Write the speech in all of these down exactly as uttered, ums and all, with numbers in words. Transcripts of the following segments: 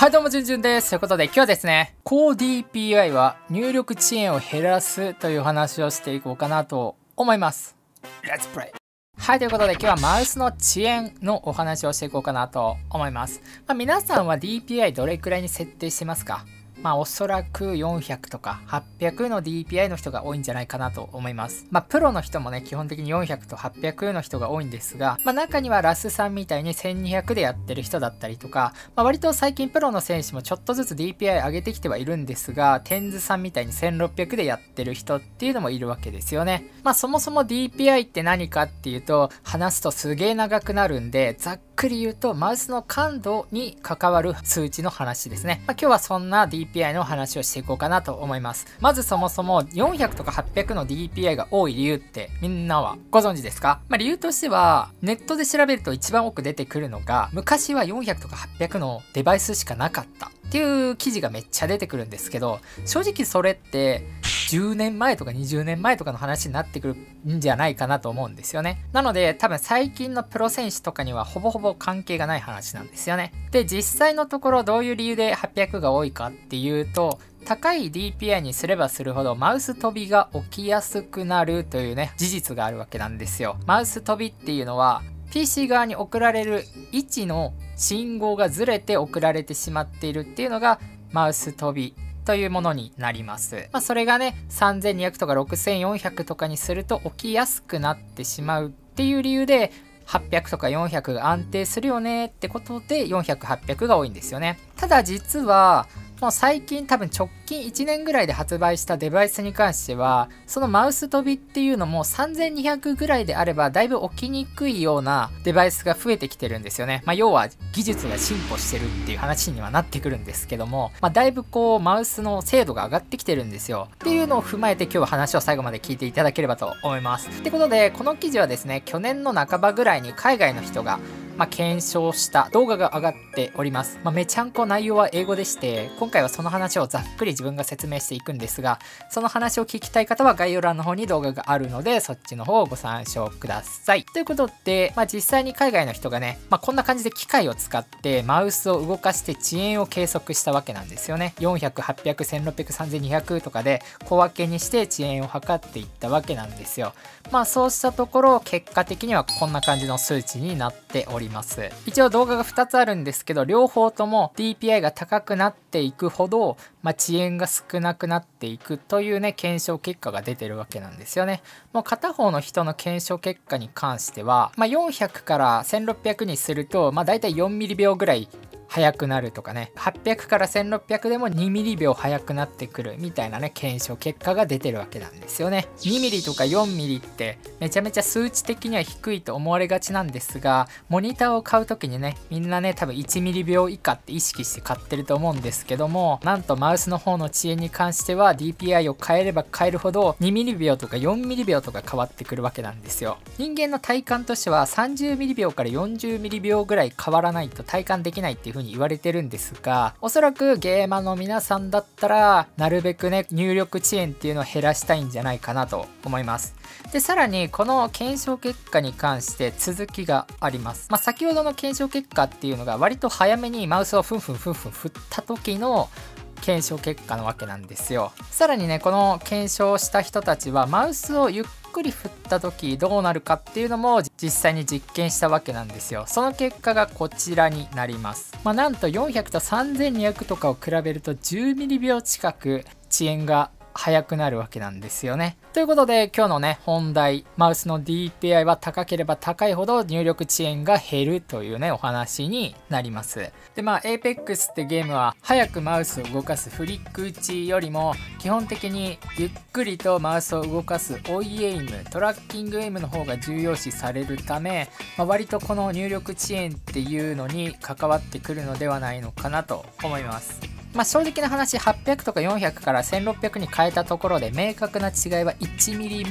はい、どうも、じゅんじゅんです。ということで、今日はですね、高 ディーピーアイ は入力遅延を減らすという話をしていこうかなと思います。Let's play! はい、ということで、今日はマウスの遅延のお話をしていこうかなと思います。まあ、皆さんは ディーピーアイ どれくらいに設定してますか？まあおそらくよんひゃくとかはっぴゃくの ディーピーアイ の人が多いんじゃないかなと思います。まあプロの人もね、基本的によんひゃくとはっぴゃくの人が多いんですが、まあ中にはラスさんみたいにせんにひゃくでやってる人だったりとか、まあ割と最近プロの選手もちょっとずつ ディーピーアイ 上げてきてはいるんですが、テンズさんみたいにせんろっぴゃくでやってる人っていうのもいるわけですよね。まあそもそも ディーピーアイ って何かっていうと、話すとすげえ長くなるんで、ざっくり言うとマウスの感度に関わる数値の話ですね。まあ今日はそんな ディーピーアイ の話をしていこうかなと思います。まずそもそもよんひゃくとかはっぴゃくの ディーピーアイ が多い理由ってみんなはご存知ですか？まあ理由としてはネットで調べると一番多く出てくるのが、昔はよんひゃくとかはっぴゃくのデバイスしかなかったっていう記事がめっちゃ出てくるんですけど、正直それってじゅうねんまえとかにじゅうねんまえとかの話になってくるんじゃないかなと思うんですよね。なので多分最近のプロ選手とかにはほぼほぼ関係がない話なんですよね。で、実際のところどういう理由ではっぴゃくが多いかっていうと、高い ディーピーアイ にすればするほどマウス飛びが起きやすくなるというね、事実があるわけなんですよ。マウス飛びっていうのは ピーシー 側に送られる位置の信号がずれて送られてしまっているっていうのがマウス飛びというものになります。まあ、それがね、さんぜんにひゃくとかろくせんよんひゃくとかにすると起きやすくなってしまうっていう理由で、はっぴゃくとかよんひゃくが安定するよねってことでよんひゃく、はっぴゃくが多いんですよね。ただ実はもう最近多分直近いちねんぐらいで発売したデバイスに関しては、そのマウス飛びっていうのもさんぜんにひゃくぐらいであればだいぶ起きにくいようなデバイスが増えてきてるんですよね。まあ要は技術が進歩してるっていう話にはなってくるんですけども、まあだいぶこうマウスの精度が上がってきてるんですよ。っていうのを踏まえて今日は話を最後まで聞いていただければと思います。ってことでこの記事はですね、去年の半ばぐらいに海外の人がまあ、検証した動画が上がっております。まあ、めちゃんこ内容は英語でして、今回はその話をざっくり自分が説明していくんですが、その話を聞きたい方は概要欄の方に動画があるので、そっちの方をご参照ください。ということで、まあ、実際に海外の人がね、まあ、こんな感じで機械を使ってマウスを動かして遅延を計測したわけなんですよね。よんひゃく、はっぴゃく、せんろっぴゃく、さんぜんにひゃくとかで小分けにして遅延を測っていったわけなんですよ。まあそうしたところ結果的にはこんな感じの数値になっております。一応動画がふたつあるんですけど、両方とも ディーピーアイ が高くなっていくほど、まあ、遅延が少なくなっていくというね、検証結果が出てるわけなんですよね。もう片方の人の検証結果に関しては、まあ、よんひゃくからせんろっぴゃくにすると、まあ、だいたいよんミリびょうぐらい速くなるとかね、はっぴゃくからせんろっぴゃくでもにミリびょう速くなってくるみたいなね、検証結果が出てるわけなんですよね。にミリとかよんミリってめちゃめちゃ数値的には低いと思われがちなんですが、モニターを買う時にね、みんなね多分いちミリびょう以下って意識して買ってると思うんですけども、なんとマウスの方の遅延に関しては ディーピーアイ を変えれば変えるほどにミリびょうとかよんミリびょうとか変わってくるわけなんですよ。人間の体感としてはさんじゅうミリびょうからよんじゅうミリびょうぐらい変わらないと体感できないっていう風に言われてるんですが、おそらくゲーマーの皆さんだったらなるべくね入力遅延っていうのを減らしたいんじゃないかなと思います。でさらにこの検証結果に関して続きがあります。まあ、先ほどの検証結果っていうのが割と早めにマウスをふんふんふんふん振った時の検証結果なわけなんですよ。さらにねこの検証した人たちはマウスをゆっくり振った時どうなるかっていうのも実際に実験したわけなんですよ。その結果がこちらになります。まあ、なんとよんひゃくとさんぜんにひゃくとかを比べるとじゅうミリびょう近く遅延が速くなるわけなんですよね。ということで今日のね本題、マウスの ディーピーアイ は高ければ高いほど入力遅延が減るというねお話になります。でまあ Apex ってゲームは早くマウスを動かすフリック打ちよりも基本的にゆっくりとマウスを動かす追いエイム、トラッキングエイムの方が重要視されるため、まあ、割とこの入力遅延っていうのに関わってくるのではないのかなと思います。まあ正直な話はっぴゃくとかよんひゃくからせんろっぴゃくに変えたところで明確な違いはいちミリも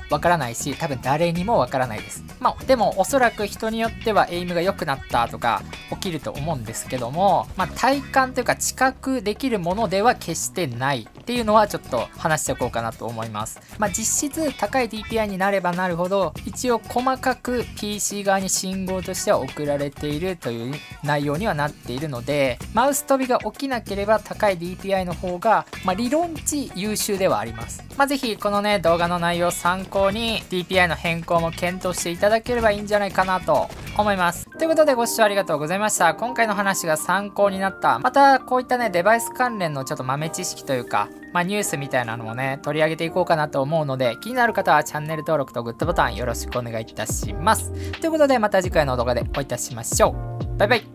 わからないし、多分誰にもわからないです。まあでもおそらく人によってはエイムが良くなったとか起きると思うんですけども、まあ体感というか知覚できるものでは決してないっていうのはちょっと話しておこうかなと思います。まあ実質高い ディーピーアイ になればなるほど、一応細かく ピーシー 側に信号としては送られているという内容にはなっているので、マウス飛びが起きなければ高い ディーピーアイ の方が、まあ、理論値優秀ではあります。まあぜひこのね動画の内容を参考に ディーピーアイ の変更も検討していただければいいんじゃないかなと思います。ということでご視聴ありがとうございました。今回の話が参考になった、またこういったねデバイス関連のちょっと豆知識というか、まあ、ニュースみたいなのもね取り上げていこうかなと思うので、気になる方はチャンネル登録とグッドボタンよろしくお願いいたします。ということでまた次回の動画でお会いいたしましょう。バイバイ。